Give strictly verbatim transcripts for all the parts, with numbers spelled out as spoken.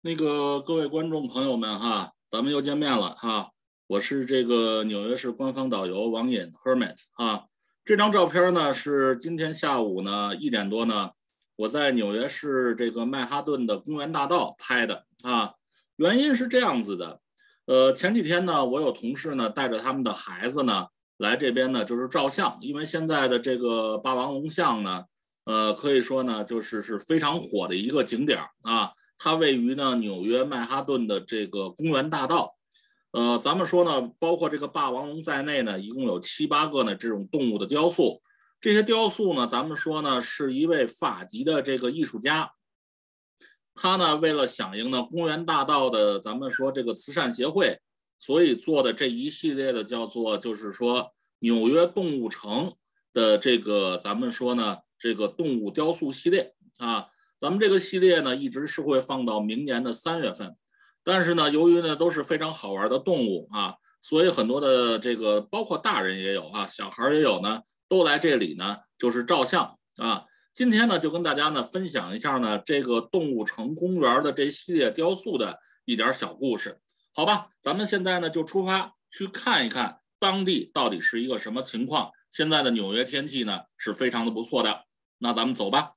那个各位观众朋友们哈，咱们又见面了哈。我是这个纽约市官方导游王隐 Hermit 哈。这张照片呢是今天下午呢一点多呢，我在纽约市这个曼哈顿的公园大道拍的啊。原因是这样子的，呃，前几天呢，我有同事呢带着他们的孩子呢来这边呢，就是照相，因为现在的这个霸王龙像呢，呃，可以说呢就是是非常火的一个景点啊。它位于呢纽约曼哈顿的这个公园大道，呃，咱们说呢，包括这个霸王龙在内呢，一共有七八个呢这种动物的雕塑。这些雕塑呢，咱们说呢是一位法籍的这个艺术家，他呢为了响应呢公园大道的咱们说这个慈善协会，所以做的这一系列的叫做就是说纽约动物城的这个咱们说呢这个动物雕塑系列啊。咱们这个系列呢，一直是会放到明年的三月份，但是呢，由于呢都是非常好玩的动物啊，所以很多的这个包括大人也有啊，小孩也有呢，都来这里呢就是照相啊。今天呢就跟大家呢分享一下呢这个动物城公园的这系列雕塑的一点小故事，好吧？咱们现在呢就出发去看一看当地到底是一个什么情况。现在的纽约天气呢是非常的不错的，那咱们走吧。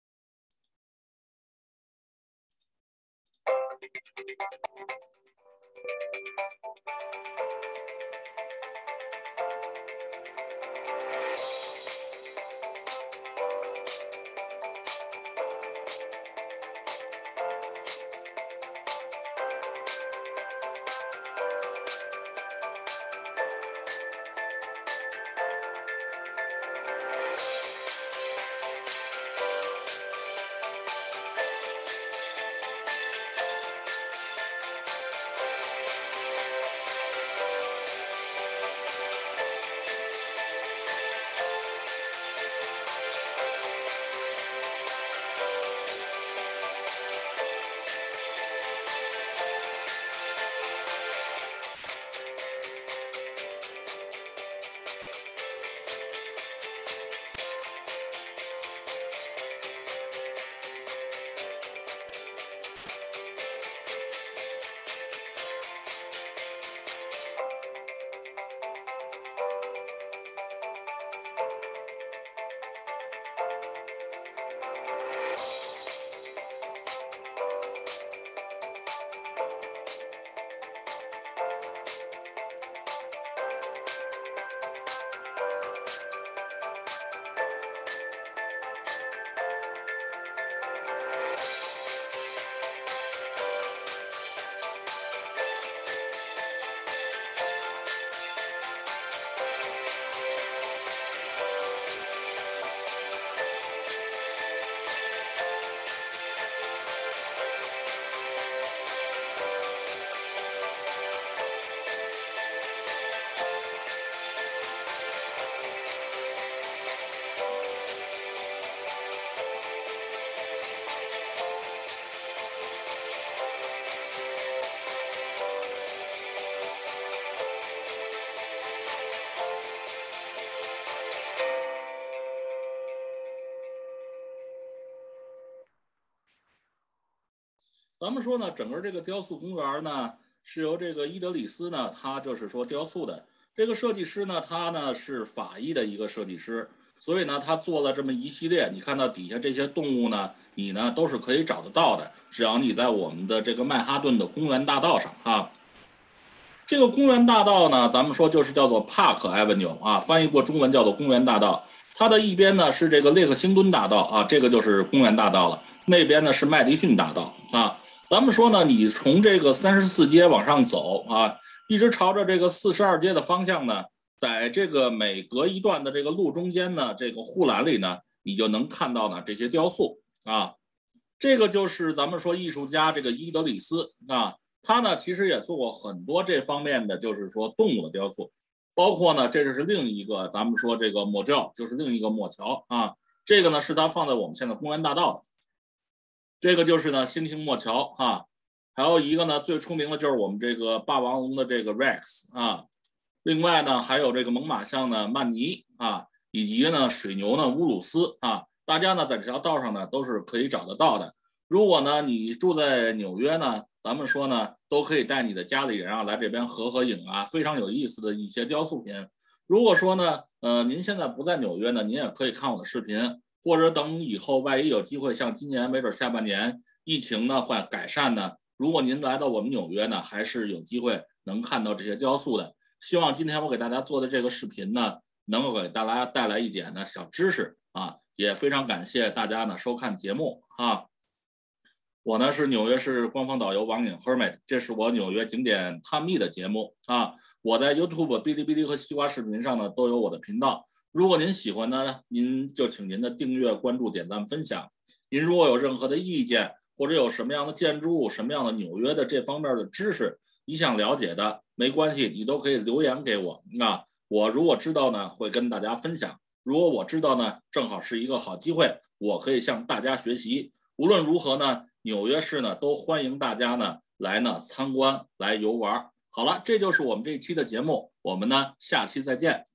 咱们说呢，整个这个雕塑公园呢，是由这个伊德里斯呢，他就是说雕塑的这个设计师呢，他呢是法裔的一个设计师，所以呢，他做了这么一系列。你看到底下这些动物呢，你呢都是可以找得到的，只要你在我们的这个曼哈顿的公园大道上啊。这个公园大道呢，咱们说就是叫做 Park Avenue 啊，翻译过中文叫做公园大道。它的一边呢是这个列克星敦大道啊，这个就是公园大道了。那边呢是麦迪逊大道啊。咱们说呢，你从这个三十四街往上走啊，一直朝着这个四十二街的方向呢，在这个每隔一段的这个路中间呢，这个护栏里呢，你就能看到呢这些雕塑啊。这个就是咱们说艺术家这个伊德里斯啊，他呢其实也做过很多这方面的，就是说动物的雕塑，包括呢这就是另一个咱们说这个抹教，就是另一个抹桥啊，这个呢是他放在我们现在公园大道的。这个就是呢新町抹桥哈，还有一个呢最出名的就是我们这个霸王龙的这个 Rex 啊，另外呢还有这个猛犸象呢曼尼啊，以及呢水牛呢乌鲁斯啊，大家呢在这条道上呢都是可以找得到的。 如果呢你住在纽约呢，咱们说呢都可以带你的家里人啊来这边合合影啊，非常有意思的一些雕塑品。如果说呢，呃，您现在不在纽约呢，您也可以看我的视频，或者等以后万一有机会，像今年没准下半年疫情呢会改善呢，如果您来到我们纽约呢，还是有机会能看到这些雕塑的。希望今天我给大家做的这个视频呢，能够给大家带来一点呢小知识啊，也非常感谢大家呢收看节目啊。我呢是纽约市官方导游王颖 Hermit， 这是我纽约景点探秘的节目啊。我在 YouTube、哔哩哔哩和西瓜视频上呢都有我的频道。如果您喜欢呢，您就请您的订阅、关注、点赞、分享。您如果有任何的意见，或者有什么样的建筑物、什么样的纽约的这方面的知识，你想了解的，没关系，你都可以留言给我啊。我如果知道呢，会跟大家分享；如果我知道呢，正好是一个好机会，我可以向大家学习。无论如何呢，纽约市呢都欢迎大家呢来呢参观、来游玩。好了，这就是我们这一期的节目，我们呢下期再见。